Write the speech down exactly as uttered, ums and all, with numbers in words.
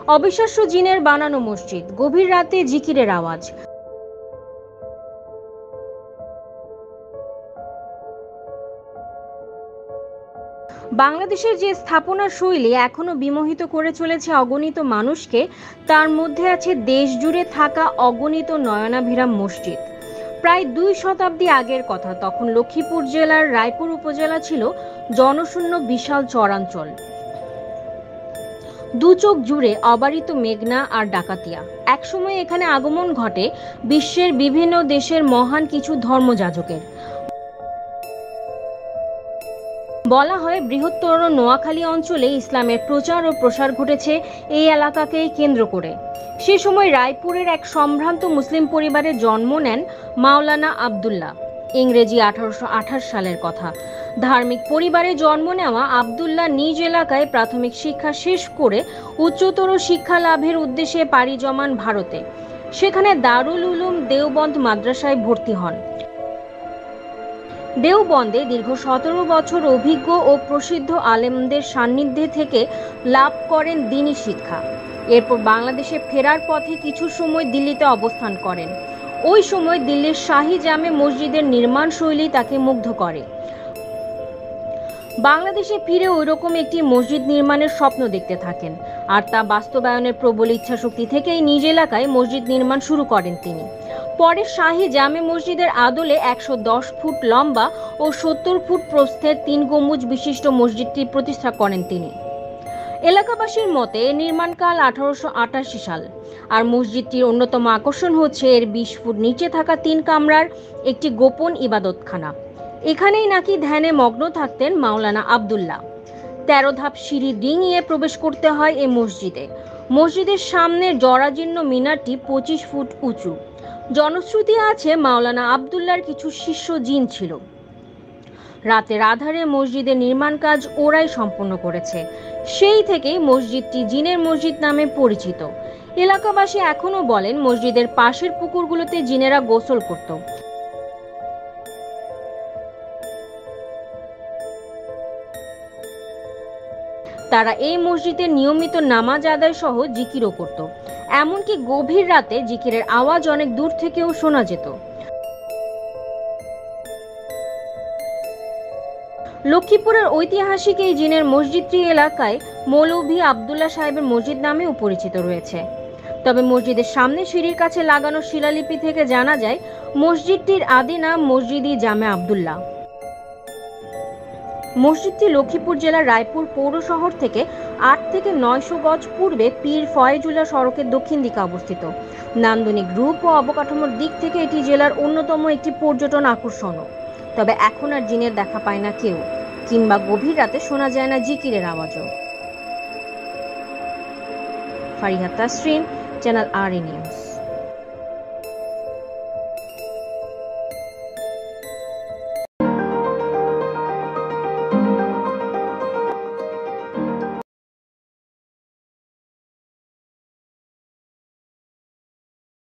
অবিশ্বাস্য জিনের বানানো মসজিদ, গভীর রাতে জিকিরের আওয়াজ। বাংলাদেশের যে স্থাপনা শৈলী এখনো বিমোহিত করে চলেছে অগণিত মানুষকে, তার মধ্যে আছে দেশ জুড়ে থাকা অগণিত নয়নাভিরাম মসজিদ। প্রায় দুই শতাব্দী আগের কথা, তখন লক্ষ্মীপুর জেলার রায়পুর উপজেলা ছিল জনশূন্য বিশাল চরাঞ্চল। দু চোখ জুড়ে অবারিত মেঘনা আর ডাকাতিয়া। একসময় এখানে আগমন ঘটে বিশ্বের বিভিন্ন দেশের মহান কিছু ধর্মযাজকের। বলা হয় বৃহত্তর নোয়াখালী অঞ্চলে ইসলামের প্রচার ও প্রসার ঘটেছে এই এলাকাকেই কেন্দ্র করে। সে সময় রায়পুরের এক সম্ভ্রান্ত মুসলিম পরিবারে জন্ম নেন মাওলানা আবদুল্লাহ। ইংরেজি আঠারোশো আঠাশ সালের কথা। ধার্মিক পরিবারে জন্ম নেওয়া আবদুল্লাহ নিজ এলাকায় প্রাথমিক শিক্ষা শেষ করে উচ্চতর শিক্ষা লাভের উদ্দেশ্যে পাড়ি জমান ভারতে। সেখানে দারুল উলুম দেওবন্দ মাদ্রাসায় ভর্তি হন। দেওবন্দে দীর্ঘ সতেরো বছর অভিজ্ঞ ও প্রসিদ্ধ আলেমদের সান্নিধ্যে থেকে লাভ করেন দ্বীনি শিক্ষা। এরপর বাংলাদেশে ফেরার পথে কিছু সময় দিল্লিতে অবস্থান করেন। ওই সময় দিল্লির শাহী জামে মসজিদের নির্মাণ শৈলী তাকে মুগ্ধ করে। বাংলাদেশে ফিরে ওইরকম একটি মসজিদ নির্মাণের স্বপ্ন দেখতে থাকেন, আর তা বাস্তবায়নের প্রবল ইচ্ছাশক্তি থেকেই নিজ এলাকায় মসজিদ নির্মাণ শুরু করেন তিনি। পরে শাহী জামে মসজিদের আদলে একশো দশ ফুট লম্বা ও সত্তর ফুট প্রস্থের তিন গম্বুজ বিশিষ্ট মসজিদটি প্রতিষ্ঠা করেন তিনি। এলাকাবাসীর মতে নির্মাণকাল আঠারোশো আটাশি সাল। আর মসজিদটির অন্যতম আকর্ষণ হচ্ছে এর বিশ ফুট নিচে থাকা তিন কামরার একটি গোপন ইবাদতখানা। এখানেই নাকি ধ্যানে মগ্ন থাকতেন মাওলানা আবদুল্লাহ। তেরো ধাপ সিঁড়ি ডিঙিয়ে প্রবেশ করতে হয় এই মসজিদে। মসজিদের সামনের জরাজীর্ণ মিনারটি পঁচিশ ফুট উঁচু। জনশ্রুতি আছে মাওলানা আবদুল্লাহর কিছু শিষ্য জিন ছিল। রাতের আধারে মসজিদের নির্মাণ কাজ ওরাই সম্পন্ন করেছে। সেই থেকেই মসজিদটি জিনের মসজিদ নামে পরিচিত। এলাকাবাসী এখনো বলেন মসজিদের পাশের পুকুরগুলোতে জিনেরা গোসল করত। তারা এই মসজিদে নিয়মিত নামাজ আদায় সহ জিকিরও করত। এমনকি গভীর রাতে জিকিরের আওয়াজ অনেক দূর থেকেও শোনা যেত। লক্ষ্মীপুরের ঐতিহাসিক এই জিনের মসজিদটি এলাকায় মৌলভী আবদুল্লাহ সাহেবের মসজিদ নামেও পরিচিত রয়েছে। তবে মসজিদের সামনে সিঁড়ির কাছে লাগানো শিলালিপি থেকে জানা যায় মসজিদটির আদি নাম মসজিদ-ই জামে আবদুল্লাহ। মসজিদটি লক্ষ্মীপুর জেলার রায়পুর পৌর শহর থেকে আট থেকে নয়শো গজ পূর্বে পীর ফয়েজুল্লাহ সড়কের দক্ষিণ দিকে অবস্থিত। নান্দনিক রূপ ও অবকাঠামোর দিক থেকে এটি জেলার অন্যতম একটি পর্যটন আকর্ষণও। তবে এখন আর জিনের দেখা পায় না কেউ, কিংবা গভীর রাতে শোনা যায় না জিকিরের আওয়াজও। Fariha Tasrin, channel R E news.